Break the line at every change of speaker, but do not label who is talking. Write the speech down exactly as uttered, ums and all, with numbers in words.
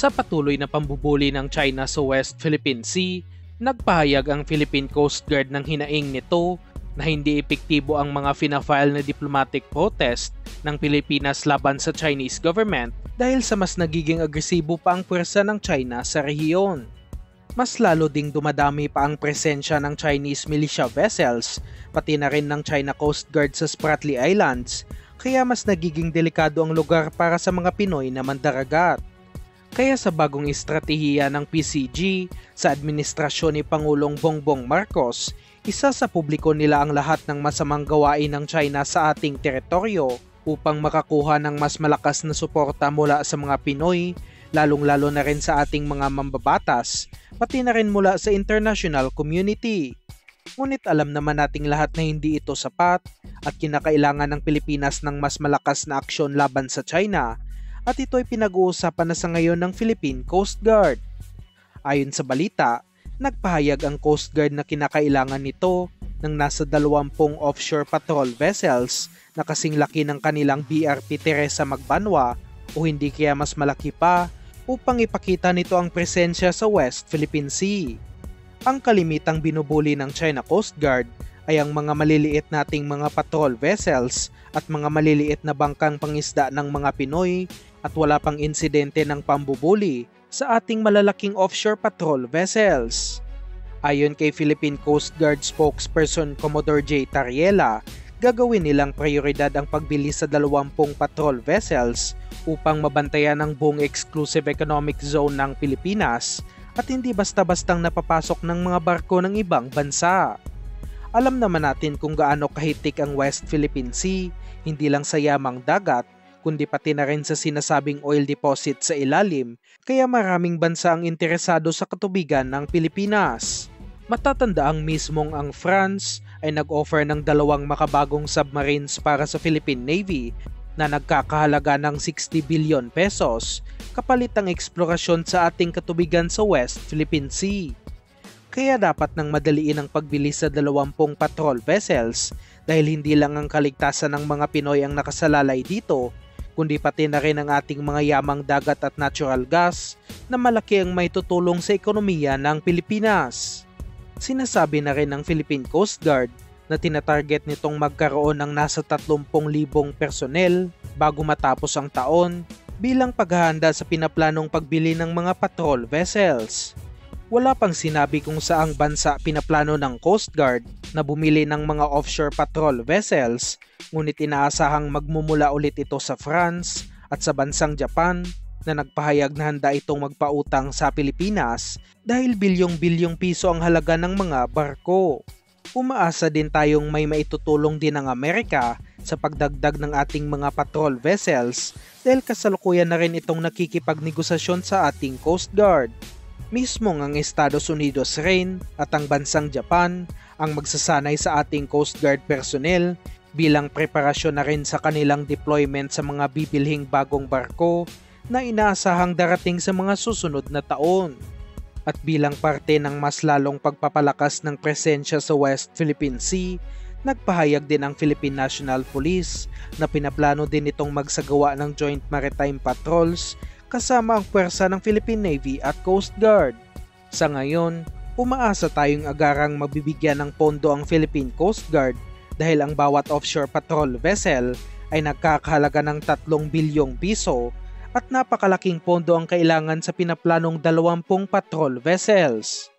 Sa patuloy na pambubuli ng China sa West Philippine Sea, nagpahayag ang Philippine Coast Guard ng hinaing nito na hindi epektibo ang mga fina-file na diplomatic protest ng Pilipinas laban sa Chinese government dahil sa mas nagiging agresibo pa ang pwersa ng China sa rehiyon. Mas lalo ding dumadami pa ang presensya ng Chinese militia vessels, pati na rin ng China Coast Guard sa Spratly Islands, kaya mas nagiging delikado ang lugar para sa mga Pinoy na mandaragat. Kaya sa bagong estratehiya ng P C G sa administrasyon ni Pangulong Bongbong Marcos, isa sa publiko nila ang lahat ng masamang gawain ng China sa ating teritoryo upang makakuha ng mas malakas na suporta mula sa mga Pinoy, lalong-lalo na rin sa ating mga mambabatas, pati na rin mula sa international community. Ngunit alam naman nating lahat na hindi ito sapat at kinakailangan ng Pilipinas ng mas malakas na aksyon laban sa China. At ito ay pinag-uusapan na sa ngayon ng Philippine Coast Guard. Ayon sa balita, nagpahayag ang Coast Guard na kinakailangan nito ng nasa dalawampung offshore patrol vessels na kasing laki ng kanilang B R P Teresa Magbanwa o hindi kaya mas malaki pa upang ipakita nito ang presensya sa West Philippine Sea. Ang kalimitang binubuli ng China Coast Guard ay ang mga maliliit nating mga patrol vessels at mga maliliit na bangkang pangisda ng mga Pinoy at wala pang insidente ng pambubuli sa ating malalaking offshore patrol vessels. Ayon kay Philippine Coast Guard spokesperson Commodore J. Tariela, gagawin nilang prioridad ang pagbili sa dalawampung patrol vessels upang mabantayan ang buong exclusive economic zone ng Pilipinas at hindi basta-bastang napapasok ng mga barko ng ibang bansa. Alam naman natin kung gaano kahitik ang West Philippine Sea, hindi lang sa yamang dagat, kundi pati na rin sa sinasabing oil deposit sa ilalim, kaya maraming bansa ang interesado sa katubigan ng Pilipinas. Matatandaang mismong ang France ay nag-offer ng dalawang makabagong submarines para sa Philippine Navy na nagkakahalaga ng sixty billion pesos kapalit ang eksplorasyon sa ating katubigan sa West Philippine Sea. Kaya dapat nang madaliin ang pagbili sa dalawampung patrol vessels dahil hindi lang ang kaligtasan ng mga Pinoy ang nakasalalay dito, kundi pati na rin ang ating mga yamang dagat at natural gas na malaki ang may tutulong sa ekonomiya ng Pilipinas. Sinasabi na rin ng Philippine Coast Guard na tinatarget nitong magkaroon ng nasa tatlumpu libong personnel bago matapos ang taon bilang paghahanda sa pinaplanong pagbili ng mga patrol vessels. Wala pang sinabi kung saang bansa pinaplano ng Coast Guard na bumili ng mga offshore patrol vessels, ngunit inaasahang magmumula ulit ito sa France at sa bansang Japan na nagpahayag na handa itong magpautang sa Pilipinas dahil bilyong-bilyong piso ang halaga ng mga barko. Umaasa din tayong may maitutulong din ng Amerika sa pagdagdag ng ating mga patrol vessels dahil kasalukuyan na rin itong nakikipagnegosasyon sa ating Coast Guard. Mismong ang Estados Unidos rin at ang bansang Japan ang magsasanay sa ating Coast Guard personnel bilang preparasyon na rin sa kanilang deployment sa mga bibilhing bagong barko na inaasahang darating sa mga susunod na taon. At bilang parte ng mas lalong pagpapalakas ng presensya sa West Philippine Sea, nagpahayag din ang Philippine National Police na pinaplano din itong magsagawa ng joint maritime patrols kasama ang puwersa ng Philippine Navy at Coast Guard. Sa ngayon, umaasa tayong agarang mabibigyan ng pondo ang Philippine Coast Guard dahil ang bawat offshore patrol vessel ay nagkakahalaga ng tatlong bilyong piso at napakalaking pondo ang kailangan sa pinaplanong dalawampung patrol vessels.